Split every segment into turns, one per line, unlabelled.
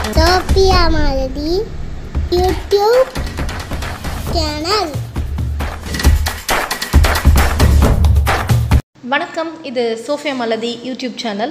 Sofia Malathi YouTube channel.
வணக்கம், இது Sofia Malathi YouTube channel.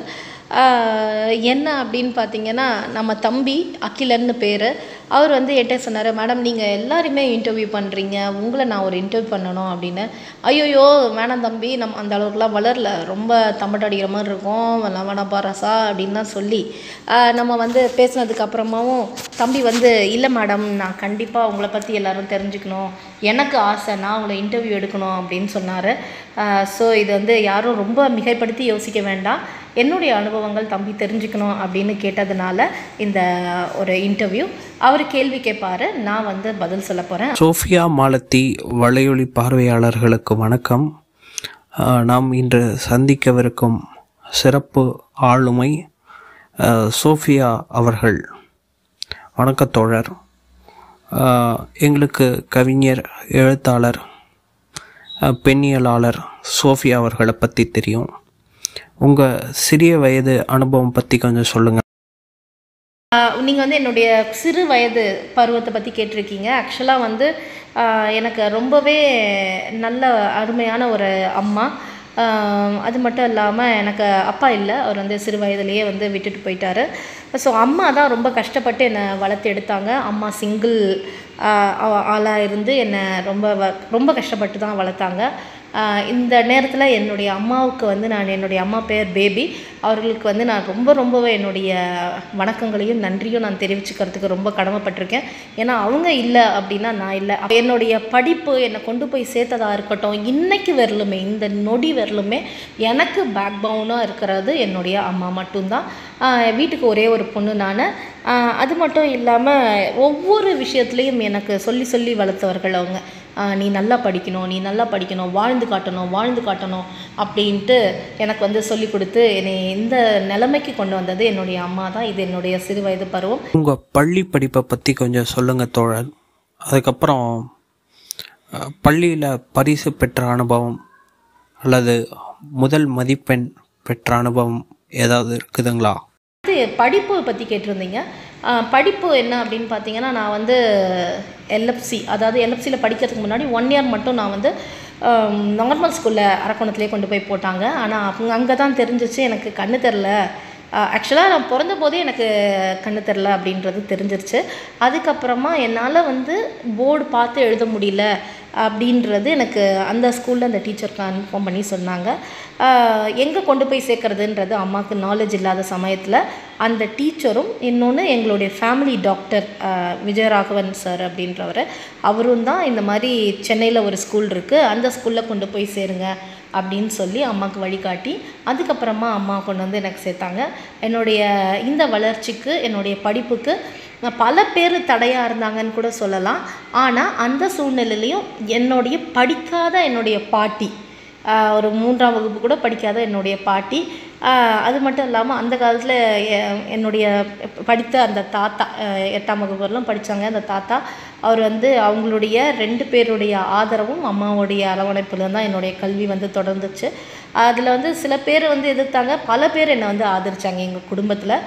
என்ன அப்படின்னு பார்த்தீங்கன்னா, நம்ம தம்பி அகிலன்னு பேர். அவர் என்கிட்ட சொன்னார், மேடம் நீங்கள் எல்லாருமே இன்டர்வியூ பண்ணுறீங்க, உங்களை நான் ஒரு இன்டர்வியூ பண்ணணும் அப்படின்னு. ஐயோயோ வேணாம் தம்பி, நம்ம அந்த அளவுக்குலாம் வளரல, ரொம்ப தம்பட்ட அடிக்கிற மாதிரி இருக்கும், வேணாப்பா ரசா அப்படின்லாம் சொல்லி நம்ம பேசினதுக்கு அப்புறமாவும் தம்பி இல்லை மேடம், நான் கண்டிப்பாக உங்களை பற்றி எல்லோரும் தெரிஞ்சுக்கணும், எனக்கு ஆசை, நான் உங்களை இன்டர்வியூ எடுக்கணும் அப்படின்னு சொன்னார். ஸோ இது யாரும் ரொம்ப மிகைப்படுத்தி யோசிக்க வேண்டாம், என்னுடைய அனுபவங்கள் தம்பி தெரிஞ்சுக்கணும் அப்படின்னு கேட்டதுனால இந்த ஒரு இன்டர்வியூ. அவர் கேள்வி கேட்பார், நான் பதில் சொல்ல போகிறேன்.
சோஃபியா மாலதி வலையொலி பார்வையாளர்களுக்கு வணக்கம். நாம் இன்று சந்திக்கவிருக்கும் சிறப்பு ஆளுமை சோஃபியா அவர்கள். வணக்கத்தோழர். எங்களுக்கு கவிஞர், எழுத்தாளர், பெண்ணியலாளர் சோஃபியா அவர்களை பற்றி தெரியும். உங்கள் சிறிய வயது அனுபவம் பற்றி கொஞ்சம் சொல்லுங்கள்.
நீங்கள் என்னுடைய சிறு வயது பருவத்தை பற்றி கேட்டிருக்கீங்க. ஆக்சுவலாக எனக்கு ரொம்பவே நல்ல அருமையான ஒரு அம்மா. அது மட்டும் இல்லாமல் எனக்கு அப்பா இல்லை, அவர் சிறு வயதுலேயே விட்டுட்டு போயிட்டார். ஸோ அம்மா தான் ரொம்ப கஷ்டப்பட்டு என்னை வளர்த்து எடுத்தாங்க. அம்மா சிங்கிள் ஆளாக இருந்து என்னை ரொம்ப கஷ்டப்பட்டு தான் வளர்த்தாங்க. இந்த நேரத்தில் என்னுடைய அம்மாவுக்கு நான் என்னுடைய அம்மா பேர் பேபி, அவர்களுக்கு நான் ரொம்பவே என்னுடைய வணக்கங்களையும் நன்றியும் நான் தெரிவிச்சுக்கிறதுக்கு ரொம்ப கடமைப்பட்டிருக்கேன். ஏன்னா அவங்க இல்லை அப்படின்னா நான் இல்லை. என்னுடைய படிப்பு என்னை கொண்டு போய் சேர்த்ததாக இருக்கட்டும், இன்றைக்கு வரலுமே, இந்த நொடி வரலுமே எனக்கு பேக் பவுனாக இருக்கிறது என்னுடைய அம்மா மட்டும்தான். வீட்டுக்கு ஒரே ஒரு பொண்ணு நான். அது மட்டும் இல்லாமல் ஒவ்வொரு விஷயத்துலேயும் எனக்கு சொல்லி வளர்த்தவர்கள் அவங்க. நீ நல்லா படிக்கணும், வாழ்ந்து காட்டணும் அப்படின்ட்டு எனக்கு சொல்லி கொடுத்து என்னை இந்த நிலைமைக்கு கொண்டு வந்தது என்னுடைய அம்மா தான். இது என்னுடைய சிறு வயது பருவம்.
உங்கள் பள்ளி படிப்பை பற்றி கொஞ்சம் சொல்லுங்கள் தோழர். அதுக்கப்புறம் பள்ளியில் பரிசு பெற்ற அனுபவம் அல்லது முதல் மதிப்பெண் பெற்ற அனுபவம் ஏதாவது இருக்குதுங்களா?
படிப்பு பற்றி கேட்டிருந்தீங்க. படிப்பு என்ன அப்படின்னு பார்த்தீங்கன்னா, நான் எல்எஃப்சி, அதாவது எல்எஃப்சியில் படிக்கிறதுக்கு முன்னாடி 1 இயர் மட்டும் நான் நார்மல் ஸ்கூலில் அரக்கோணத்துலேயே கொண்டு போய் போட்டாங்க. ஆனால் அங்கே தான் தெரிஞ்சிச்சு எனக்கு கண்ணு தெரில. ஆக்சுவலாக நான் பிறந்த போதே எனக்கு கண்ணு தெரில அப்படின்றது தெரிஞ்சிருச்சு. அதுக்கப்புறமா என்னால் போர்டு பார்த்து எழுத முடியல அப்படின்றது எனக்கு அந்த ஸ்கூலில் அந்த டீச்சர் கன்ஃபார்ம் பண்ணி சொன்னாங்க. எங்கே கொண்டு போய் சேர்க்குறதுன்றது அம்மாவுக்கு நாலேஜ் இல்லாத சமயத்தில் அந்த டீச்சரும் இன்னொன்று எங்களுடைய ஃபேமிலி டாக்டர் விஜயராகவன் சார் அப்படின்றவர், அவரும் தான் இந்த மாதிரி சென்னையில் ஒரு ஸ்கூல் இருக்குது, அந்த ஸ்கூலில் கொண்டு போய் சேருங்க அப்படின்னு சொல்லி அம்மாவுக்கு வழிகாட்டி அதுக்கப்புறமா அம்மா கொண்டு எனக்கு சேர்த்தாங்க. என்னுடைய இந்த வளர்ச்சிக்கு, என்னுடைய படிப்புக்கு பல பேர் தடையாக இருந்தாங்கன்னு கூட சொல்லலாம். ஆனால் அந்த சூழ்நிலையிலையும் படிக்காத என்னுடைய பாட்டி, ஒரு 3ஆம் வகுப்பு கூட படிக்காத என்னுடைய பாட்டி, அது மட்டும் இல்லாமல் அந்த காலத்தில் என்னுடைய படித்த அந்த தாத்தா, 8ஆம் வகுப்புலாம் படித்தாங்க அந்த தாத்தா, அவர் அவங்களுடைய 2 பேருடைய ஆதரவும் அம்மாவுடைய அரவணைப்பில் தான் என்னுடைய கல்வி தொடர்ந்துச்சு. அதில் சில பேர் எதிர்த்தாங்க, பல பேர் என்னை ஆதரித்தாங்க. எங்கள் குடும்பத்தில்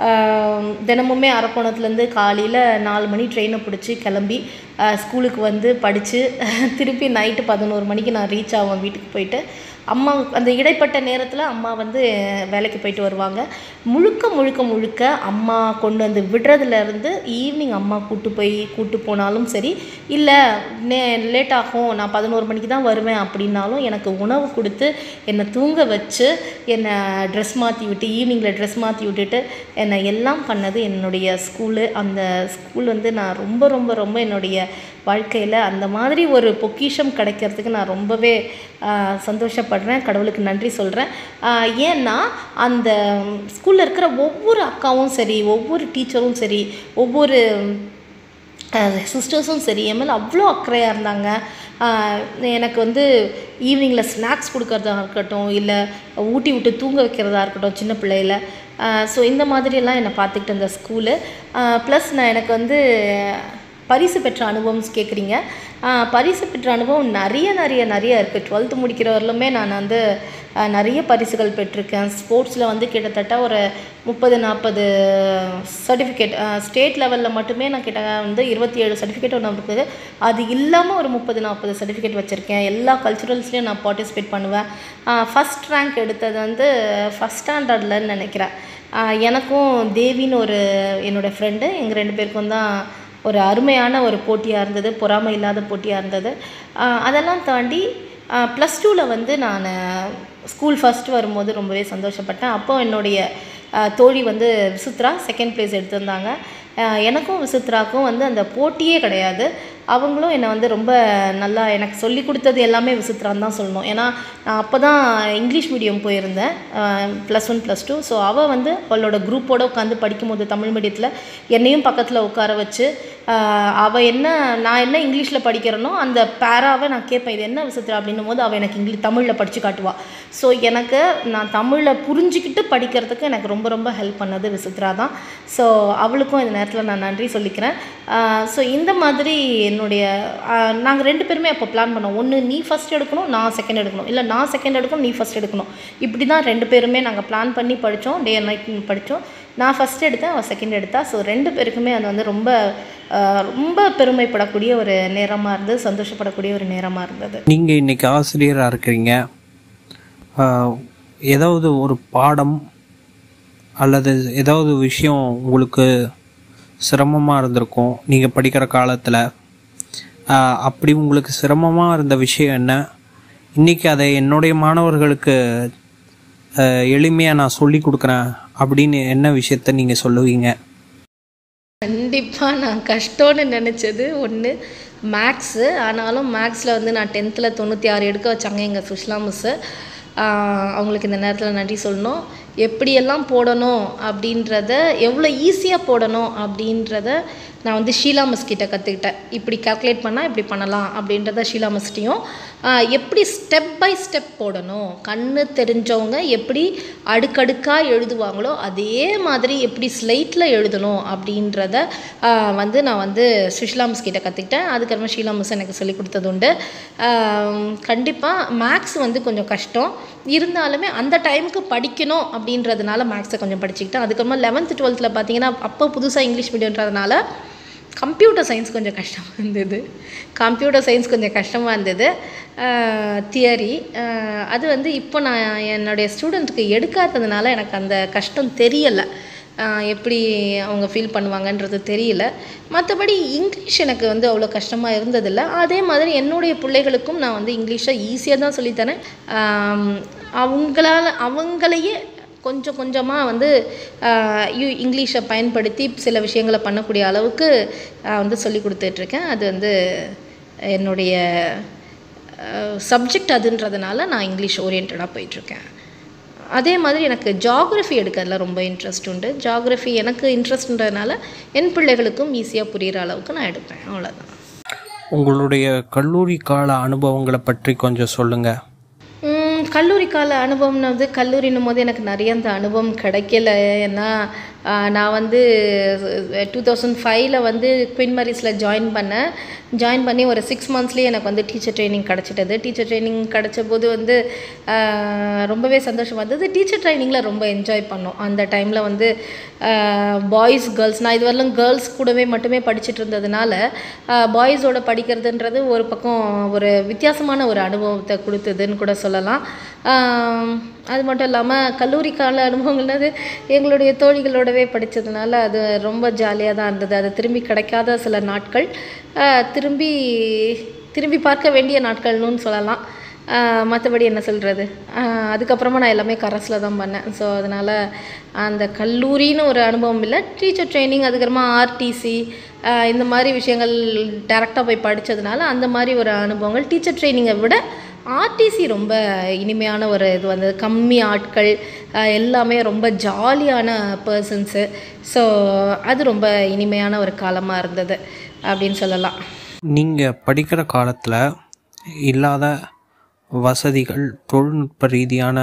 தினமுமே அரக்கோணத்துலேருந்து காலையில் 4 மணி ட்ரெயினை பிடிச்சி கிளம்பி ஸ்கூலுக்கு படித்து திருப்பி நைட்டு 11 மணிக்கு நான் ரீச் ஆவேன் வீட்டுக்கு போயிட்டு. அம்மா அந்த இடைப்பட்ட நேரத்தில் அம்மா வேலைக்கு போயிட்டு வருவாங்க. முழுக்க அம்மா கொண்டு விடுறதுலேருந்து ஈவினிங் அம்மா கூட்டு போனாலும் சரி, இல்லை லேட் ஆகும், நான் 11 மணிக்கு தான் வருவேன் அப்படின்னாலும் எனக்கு உணவு கொடுத்து என்னை தூங்க வச்சு என்னை ட்ரெஸ் மாற்றி விட்டு, ஈவினிங்கில் ட்ரெஸ் மாற்றி விட்டுட்டு என்னை எல்லாம் பண்ணது என்னுடைய ஸ்கூலு. அந்த ஸ்கூல் நான் ரொம்ப என்னுடைய வாழ்க்கையில் அந்த மாதிரி ஒரு பொக்கிஷம் கிடைக்கிறதுக்கு நான் ரொம்பவே சந்தோஷப்படுறேன், கடவுளுக்கு நன்றி சொல்கிறேன். ஏன்னா அந்த ஸ்கூலில் இருக்கிற ஒவ்வொரு அக்காவும் சரி, ஒவ்வொரு டீச்சரும் சரி, ஒவ்வொரு சிஸ்டர்ஸும் சரி, என் மேலே அவ்வளோ அக்கறையாக இருந்தாங்க. எனக்கு ஈவினிங்கில் ஸ்நாக்ஸ் கொடுக்கறதா இருக்கட்டும், இல்லை ஊட்டி விட்டு தூங்க வைக்கிறதா இருக்கட்டும் சின்ன பிள்ளையில். ஸோ இந்த மாதிரியெல்லாம் என்னை பார்த்துக்கிட்டு இருந்த ஸ்கூலு. ப்ளஸ் நான் எனக்கு பரிசு பெற்ற அனுபவம் கேட்குறீங்க. பரிசு பெற்ற அனுபவம் நிறைய இருக்குது. 12th முடிக்கிறவரையிலுமே நான் வந்து நிறைய பரிசுகள் பெற்றிருக்கேன். ஸ்போர்ட்ஸில் வந்து கிட்டத்தட்ட ஒரு 30-40 சர்டிஃபிகேட், ஸ்டேட் லெவலில் மட்டுமே நான் கிட்ட வந்து 27 சர்டிஃபிகேட் ஒன்று இருக்குது. அது இல்லாமல் ஒரு 30-40 சர்டிஃபிகேட் வச்சுருக்கேன். எல்லா கல்ச்சுரல்ஸ்லேயும் நான் பார்ட்டிசிபேட் பண்ணுவேன். ஃபஸ்ட் ரேங்க் எடுத்தது வந்து ஃபஸ்ட் ஸ்டாண்டர்ட்லன்னு நினைக்கிறேன். எனக்கும் தேவின்னு ஒரு என்னோடய ஃப்ரெண்டு, எங்கள் 2 பேருக்கும் தான் ஒரு அருமையான ஒரு போட்டியாக இருந்தது, பொறாமை இல்லாத போட்டியாக இருந்தது. அதெல்லாம் தாண்டி +2ல் வந்து நான் ஸ்கூல் ஃபஸ்ட்டு வரும்போது ரொம்பவே சந்தோஷப்பட்டேன். அப்போ என்னுடைய தோழி வந்து விசித்ரா செகண்ட் ப்ளேஸ் எடுத்திருந்தாங்க. எனக்கும் விசித்ராக்கும் வந்து அந்த போட்டியே கிடையாது. அவங்களும் என்னை வந்து ரொம்ப நல்லா எனக்கு சொல்லி கொடுத்தது எல்லாமே விசித்ரான்னு தான் சொல்லணும். ஏன்னா நான் அப்போ தான் இங்கிலீஷ் மீடியம் போயிருந்தேன், +1 +2. ஸோ அவள் வந்து அவளோட குரூப்போடு உட்காந்து படிக்கும்போது தமிழ் மீடியத்தில் என்னையும் பக்கத்தில் உட்கார வச்சு அவள் நான் என்ன இங்கிலீஷில் படிக்கிறேனோ அந்த பேராவை நான் கேட்பேன், இது என்ன விசித்ரா அப்படின்னும் போது அவள் எனக்கு தமிழில் படித்து காட்டுவாள். ஸோ எனக்கு நான் தமிழில் புரிஞ்சுக்கிட்டு படிக்கிறதுக்கு எனக்கு ரொம்ப ரொம்ப ஹெல்ப் பண்ணது விசித்ரா தான். ஸோ அவளுக்கும் இந்த நேரத்தில் நான் நன்றி சொல்லிக்கிறேன். ஸோ இந்த மாதிரி என்னுடைய நாங்கள் 2 பேருமே அப்போ பிளான் பண்ணோம். ஒன்று நீ ஃபஸ்ட் எடுக்கணும், நான் செகண்ட் எடுக்கணும், இல்லை நான் செகண்ட் எடுக்கணும், நீ ஃபஸ்ட் எடுக்கணும். இப்படி தான் 2 பேருமே நாங்கள் பிளான் பண்ணி படித்தோம். டே அண்ட் நைட் படித்தோம். நான் ஃபஸ்ட் எடுத்தேன், அவள் செகண்ட் எடுத்தா. ஸோ 2 பேருக்குமே அது வந்து ரொம்ப ரொம்ப பெருமைப்படக்கூடிய ஒரு நேரமாக இருந்தது, சந்தோஷப்படக்கூடிய ஒரு நேரமாக இருந்தது.
நீங்கள் இன்றைக்கி ஆசிரியராக இருக்கிறீங்க. ஏதாவது ஒரு பாடம் அல்லது ஏதாவது விஷயம் உங்களுக்கு சிரமமாக இருந்திருக்கும் நீங்கள் படிக்கிற காலத்தில். அப்படி உங்களுக்கு சிரமமாக இருந்த விஷயம் என்ன? இன்றைக்கி அதை என்னுடைய மாணவர்களுக்கு எளிமையாக நான் சொல்லி கொடுக்குறேன் அப்படின்னு என்ன விஷயத்த நீங்கள் சொல்லுவீங்க?
கண்டிப்பாக நான் கஷ்டம்னு நினச்சது ஒன்று மேக்ஸு. ஆனாலும் மேக்ஸில் வந்து நான் 10th 96 எடுக்க வச்சாங்க எங்கள் சுஷ்லா மிஸ்ஸு. அவங்களுக்கு இந்த நேரத்தில் நன்றி சொல்லணும். எப்படியெல்லாம் போடணும் அப்படின்றத, எவ்வளோ ஈஸியாக போடணும் அப்படின்றத நான் வந்து ஷீலா மிஸ் கிட்ட கற்றுக்கிட்டேன். இப்படி கால்குலேட் பண்ணால் இப்படி பண்ணலாம் அப்படின்றத ஷீலா மிஸ்ட்டையும், எப்படி ஸ்டெப் பை ஸ்டெப் போடணும், கண்ணு தெரிஞ்சவங்க எப்படி அடுக்கடுக்காக எழுதுவாங்களோ அதே மாதிரி எப்படி ஸ்லைட்டில் எழுதணும் அப்படின்றத வந்து நான் வந்து சுஷ்லா மிஸ் கிட்ட கற்றுக்கிட்டேன். அதுக்கப்புறமா ஷீலா மிஸ் எனக்கு சொல்லி கொடுத்தது உண்டு. கண்டிப்பாக மேக்ஸ் வந்து கொஞ்சம் கஷ்டம் இருந்தாலுமே அந்த டைமுக்கு படிக்கணும் அப்படின்றதுனால மேக்ஸை கொஞ்சம் படிச்சுக்கிட்டேன். அதுக்கப்புறமா 11th 12th பார்த்தீங்கன்னா அப்போ புதுசாக இங்கிலீஷ் மீடியன்றதுனால கம்ப்யூட்டர் சயின்ஸ் கொஞ்சம் கஷ்டமாக இருந்தது. தியரி அது வந்து இப்போ நான் என்னுடைய ஸ்டூடெண்ட்டுக்கு எடுக்காததுனால எனக்கு அந்த கஷ்டம் தெரியலை, எப்படி அவங்க ஃபீல் பண்ணுவாங்கன்றது தெரியல. மற்றபடி இங்கிலீஷ் எனக்கு வந்து அவ்வளோ கஷ்டமாக இருந்ததில்லை. அதே மாதிரி என்னுடைய பிள்ளைகளுக்கும் நான் வந்து இங்கிலீஷை ஈஸியாக தான் சொல்லித்தரேன். அவங்களையே கொஞ்சம் கொஞ்சமாக வந்து இங்கிலீஷை பயன்படுத்தி சில விஷயங்களை பண்ணக்கூடிய அளவுக்கு வந்து சொல்லி கொடுத்துட்ருக்கேன். அது வந்து என்னுடைய சப்ஜெக்ட் அதுன்றதுனால நான் இங்கிலீஷ் ஓரியன்டாக போயிட்டுருக்கேன். அதே மாதிரி எனக்கு ஜியாகிரஃபி எடுக்கிறதுல ரொம்ப இன்ட்ரெஸ்ட் உண்டு. ஜியாகிரஃபி எனக்கு இன்ட்ரெஸ்ட்ன்றதுனால என் பிள்ளைகளுக்கும் ஈஸியாக புரிகிற அளவுக்கு நான் எடுப்பேன். அவ்வளோதான்.
உங்களுடைய கல்லூரி கால அனுபவங்களை பற்றி கொஞ்சம் சொல்லுங்கள்.
கல்லூரி கால அனுபவம்னு வந்து கல்லூரின்னும் போது எனக்கு நிறைய அந்த அனுபவம் கிடைக்கல. ஏன்னா நான் வந்து 2005 வந்து குயின் மேரிஸில் ஜாயின் பண்ணி ஒரு 6 monthsலேயே எனக்கு வந்து டீச்சர் ட்ரைனிங் கிடச்சிட்டது. டீச்சர் ட்ரைனிங் கிடச்ச போது வந்து ரொம்பவே சந்தோஷமாக இருந்தது. டீச்சர் ட்ரைனிங்கில் ரொம்ப என்ஜாய் பண்ணோம். அந்த டைமில் வந்து பாய்ஸ் கேர்ள்ஸ், நான் இதுவரையிலும் கேர்ள்ஸ் கூடவே மட்டுமே படிச்சுட்டு இருந்ததுனால பாய்ஸோட படிக்கிறதுன்றது ஒரு பக்கம் ஒரு வித்தியாசமான ஒரு அனுபவத்தை கொடுத்ததுன்னு கூட சொல்லலாம். அது மட்டும் இல்லாமல் கல்லூரி கால அனுபவங்கள்னது எங்களுடைய தோழிகளோடவே படித்ததுனால அது ரொம்ப ஜாலியாக தான் இருந்தது. அது திரும்பி கிடைக்காத சில நாட்கள், திரும்பி பார்க்க வேண்டிய நாட்கள்னு சொல்லலாம். மற்றபடி என்ன சொல்கிறது, அதுக்கப்புறமா நான் எல்லாமே கரஸில் தான் பண்ணேன். ஸோ அதனால் அந்த கல்லூரின்னு ஒரு அனுபவம் இல்லை. டீச்சர் ட்ரைனிங், அதுக்கப்புறமா ஆர்டிசி இந்த மாதிரி விஷயங்கள் டேரெக்டாக போய் படித்ததுனால அந்த மாதிரி ஒரு அனுபவங்கள். டீச்சர் ட்ரைனிங்கை விட ஆர்டிசி ரொம்ப இனிமையான ஒரு இது வந்தது. கம்மி ஆட்கள், எல்லாமே ரொம்ப ஜாலியான பர்சன்ஸு. ஸோ அது ரொம்ப இனிமையான ஒரு காலமாக இருந்தது அப்படின்னு சொல்லலாம்.
நீங்கள் படிக்கிற காலத்தில் இல்லாத வசதிகள், தொழில்நுட்ப ரீதியான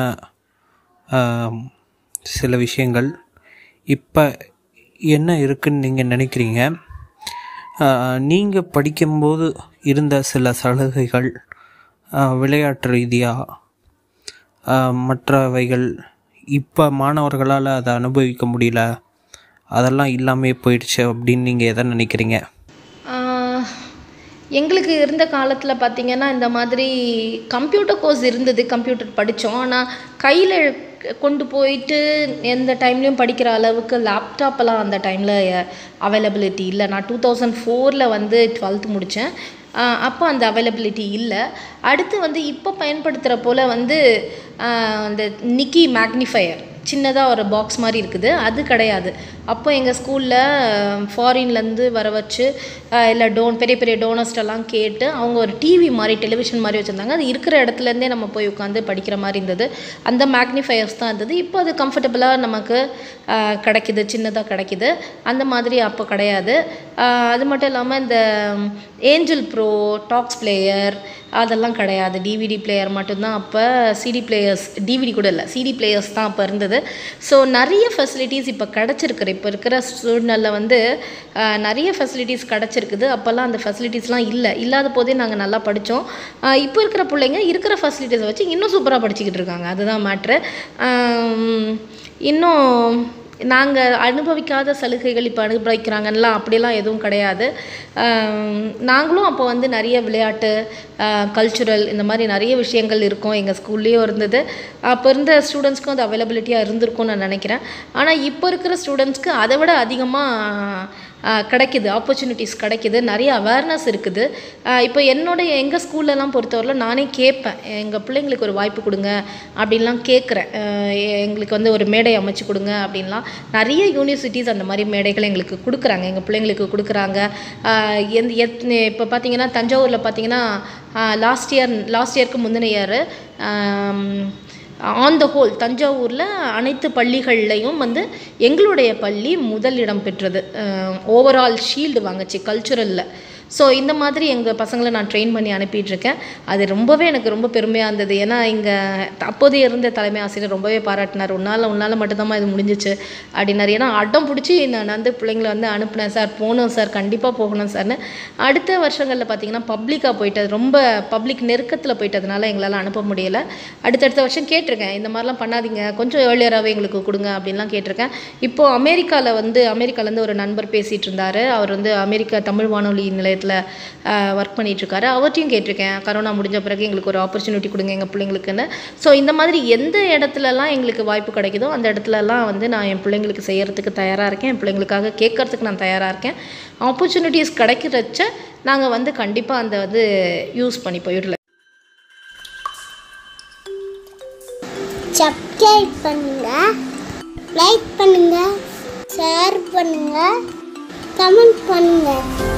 சில விஷயங்கள் இப்போ என்ன இருக்குதுன்னு நீங்கள் நினைக்கிறீங்க? நீங்கள் படிக்கும்போது இருந்த சில சலுகைகள் விளையாட்டு ரீதியாக மற்றவைகள் இப்போ மாணவர்களால் அதை அனுபவிக்க முடியல, அதெல்லாம் இல்லாமே போயிடுச்சு அப்படின்னு நீங்கள் எதை நினைக்கிறீங்க?
எங்களுக்கு இருந்த காலத்தில் பார்த்திங்கன்னா இந்த மாதிரி கம்ப்யூட்டர் கோர்ஸ் இருந்தது, கம்ப்யூட்டர் படித்தோம். ஆனால் கையில் கொண்டு போயிட்டு எந்த டைம்லேயும் படிக்கிற அளவுக்கு லேப்டாப்பெல்லாம் அந்த டைமில் அவைலபிலிட்டி இல்லை. நான் 2004 வந்து 12th முடித்தேன். அப்போ அந்த அவைலபிலிட்டி இல்லை. அடுத்து வந்து இப்போ பயன்படுத்துகிற போல் வந்து அந்த நிக்கி மேக்னிஃபையர் சின்னதாக ஒரு பாக்ஸ் மாதிரி இருக்குது, அது கிடையாது. அப்போ எங்கள் ஸ்கூலில் ஃபாரின்லேருந்து வர வச்சு இல்லை பெரிய பெரிய டோனர்ஸ்டெல்லாம் கேட்டு அவங்க ஒரு டிவி மாதிரி டெலிவிஷன் மாதிரி வச்சுருந்தாங்க. அது இருக்கிற இடத்துலேருந்தே நம்ம போய் உட்காந்து படிக்கிற மாதிரி இருந்தது. அந்த மேக்னிஃபையர்ஸ் தான் இருந்தது. இப்போ அது கம்ஃபர்டபுளாக நமக்கு கிடைக்கிது, சின்னதாக கிடைக்கிது. அந்த மாதிரி அப்போ கிடையாது. அது மட்டும் இல்லாமல் இந்த ஏஞ்சல் ப்ரோ, டாக்ஸ் பிளேயர் அதெல்லாம் கிடையாது. டிவிடி பிளேயர் மட்டும்தான் அப்போ. சிடி பிளேயர்ஸ், டிவிடி கூட இல்லை, சிடி பிளேயர்ஸ் தான் அப்போ இருந்தது. ஸோ நிறைய ஃபெசிலிட்டிஸ் இப்போ கிடச்சிருக்கு. இப்போ இருக்கிற சூழ்நிலை வந்து நிறைய ஃபெசிலிட்டிஸ் கிடச்சிருக்குது. அப்போல்லாம் அந்த ஃபெசிலிட்டிஸ்லாம் இல்லாத போதே நாங்கள் நல்லா படித்தோம். இப்போ இருக்கிற பிள்ளைங்க இருக்கிற ஃபெசிலிட்டிஸை வச்சு இன்னும் சூப்பராக படிச்சுக்கிட்டு இருக்காங்க. அதுதான் மேட்ரு. இன்னும் நாங்கள் அனுபவிக்காத சலுகைகள் இப்போ அனுபவிக்கிறாங்கலாம் அப்படிலாம் எதுவும் கிடையாது. நாங்களும் அப்போ வந்து நிறைய விளையாட்டு, கல்ச்சுரல் இந்த மாதிரி நிறைய விஷயங்கள் இருக்கும். எங்கள் ஸ்கூல்லேயும் இருந்தது. அப்போ இருந்த ஸ்டூடெண்ட்ஸ்க்கும் அது அவைலபிலிட்டியாக இருந்திருக்கும்னு நான் நினைக்கிறேன். ஆனால் இப்போ இருக்கிற ஸ்டூடெண்ட்ஸ்க்கு அதை விட அதிகமாக கிடைக்கிது, ஆப்பர்ச்சுனிட்டிஸ் கிடைக்கிது, நிறைய அவேர்னஸ் இருக்குது. இப்போ எங்கள் ஸ்கூல்லலாம் பொறுத்தவரையில் நானே கேட்பேன், எங்கள் பிள்ளைங்களுக்கு ஒரு வாய்ப்பு கொடுங்க அப்படின்லாம் கேட்குறேன். எங்களுக்கு வந்து ஒரு மேடை அமைச்சு கொடுங்க அப்படின்லாம் நிறைய யூனிவர்சிட்டிஸ் அந்த மாதிரி மேடைகள் எங்களுக்கு கொடுக்குறாங்க, எங்கள் பிள்ளைங்களுக்கு கொடுக்குறாங்க. இப்போ பார்த்திங்கன்னா தஞ்சாவூரில் பார்த்திங்கன்னா லாஸ்ட் இயருக்கு முந்தின இயர் ஆன் த ஹோல் தஞ்சாவூரில் அனைத்து பள்ளிகள்லையும் வந்து எங்களுடைய பள்ளி முதலிடம் பெற்றது. ஓவரால் ஷீல்டு வாங்குச்சு கல்ச்சுரலில். ஸோ இந்த மாதிரி எங்கள் பசங்களை நான் ட்ரெயின் பண்ணி அனுப்பிட்டுருக்கேன். அது ரொம்பவே எனக்கு ரொம்ப பெருமையாக இருந்தது. ஏன்னா இங்கே அப்போதைய இருந்த தலைமை ஆசிரியர் ரொம்பவே பாராட்டினார். உன்னால் மட்டும்தான் இது முடிஞ்சிச்சு அப்படின்னாரு. ஏன்னா அடம் பிடிச்சி நான் வந்து பிள்ளைங்களை வந்து அனுப்பினேன் சார், போகணும் சார், கண்டிப்பாக போகணும் சார்னு. அடுத்த வருஷங்களில் பார்த்திங்கன்னா பப்ளிக்காக போயிட்டது, ரொம்ப பப்ளிக் நெருக்கத்தில் போயிட்டதுனால எங்களால் அனுப்ப முடியலை. அடுத்தடுத்த வருஷம் கேட்டிருக்கேன், இந்த மாதிரிலாம் பண்ணாதீங்க, கொஞ்சம் ஏர்லியராகவே எங்களுக்கு கொடுங்க அப்படின்லாம் கேட்டிருக்கேன். இப்போது அமெரிக்காலேருந்து ஒரு நண்பர் பேசிகிட்டு இருந்தார். அவர் வந்து அமெரிக்கா தமிழ் வானொலி நிலையத்தில் ஒர்க் பண்ணிகிட்ருக்காரு. அவர்கிட்டையும் கேட்டிருக்கேன், கரோனா முடிஞ்ச பிறகு எங்களுக்கு ஒரு ஆப்பர்ச்சுனிட்டி கொடுங்க எங்கள் பிள்ளைங்களுக்குன்னு. ஸோ இந்த மாதிரி எந்த இடத்துலலாம் எங்களுக்கு வாய்ப்பு கிடைக்குதோ அந்த இடத்துலலாம் வந்து நான் என் பிள்ளைங்களுக்கு செய்கிறதுக்கு தயாராக இருக்கேன். என் பிள்ளைங்களுக்காக கேட்கறதுக்கு நான் தயாராக இருக்கேன். ஆப்பர்ச்சுனிட்டிஸ் கிடைக்கிறச்ச நாங்கள் வந்து கண்டிப்பாக அந்த வந்து யூஸ் பண்ணி போயிடல.
சப்ஸ்கிரைப் பண்ணுங்க, லைக் பண்ணுங்க, ஷேர் பண்ணுங்க, கமெண்ட் பண்ணுங்க.